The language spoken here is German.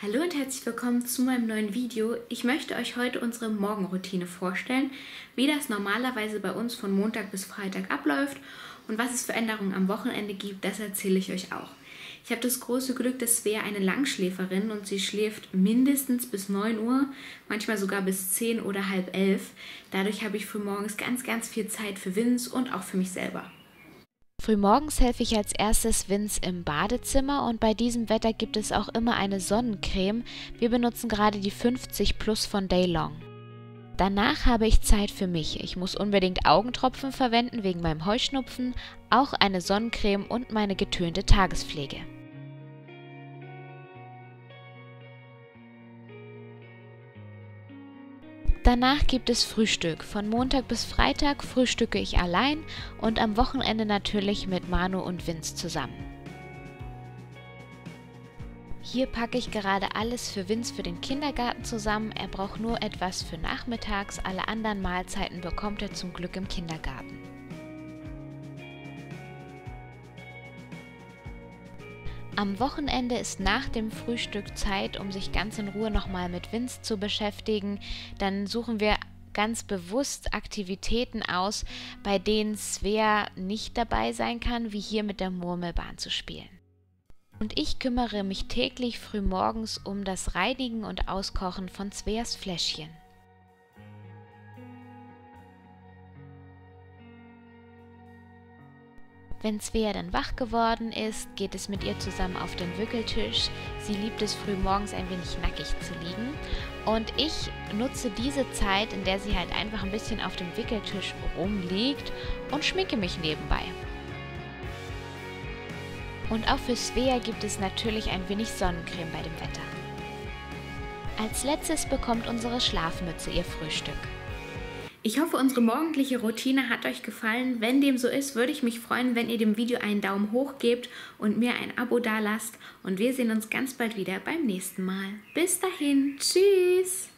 Hallo und herzlich willkommen zu meinem neuen Video. Ich möchte euch heute unsere Morgenroutine vorstellen, wie das normalerweise bei uns von Montag bis Freitag abläuft und was es für Änderungen am Wochenende gibt, das erzähle ich euch auch. Ich habe das große Glück, dass Svea eine Langschläferin und sie schläft mindestens bis 9 Uhr, manchmal sogar bis 10 oder halb 11. Dadurch habe ich frühmorgens ganz viel Zeit für Vince und auch für mich selber. Frühmorgens helfe ich als erstes Vince im Badezimmer und bei diesem Wetter gibt es auch immer eine Sonnencreme. Wir benutzen gerade die 50 Plus von Daylong. Danach habe ich Zeit für mich. Ich muss unbedingt Augentropfen verwenden wegen meinem Heuschnupfen, auch eine Sonnencreme und meine getönte Tagespflege. Danach gibt es Frühstück. Von Montag bis Freitag frühstücke ich allein und am Wochenende natürlich mit Manu und Vince zusammen. Hier packe ich gerade alles für Vince für den Kindergarten zusammen. Er braucht nur etwas für nachmittags, alle anderen Mahlzeiten bekommt er zum Glück im Kindergarten. Am Wochenende ist nach dem Frühstück Zeit, um sich ganz in Ruhe nochmal mit Vince zu beschäftigen. Dann suchen wir ganz bewusst Aktivitäten aus, bei denen Svea nicht dabei sein kann, wie hier mit der Murmelbahn zu spielen. Und ich kümmere mich täglich frühmorgens um das Reinigen und Auskochen von Sveas Fläschchen. Wenn Svea dann wach geworden ist, geht es mit ihr zusammen auf den Wickeltisch. Sie liebt es frühmorgens ein wenig nackig zu liegen. Und ich nutze diese Zeit, in der sie halt einfach ein bisschen auf dem Wickeltisch rumliegt und schminke mich nebenbei. Und auch für Svea gibt es natürlich ein wenig Sonnencreme bei dem Wetter. Als letztes bekommt unsere Schlafmütze ihr Frühstück. Ich hoffe, unsere morgendliche Routine hat euch gefallen. Wenn dem so ist, würde ich mich freuen, wenn ihr dem Video einen Daumen hoch gebt und mir ein Abo dalasst. Und wir sehen uns ganz bald wieder beim nächsten Mal. Bis dahin, tschüss!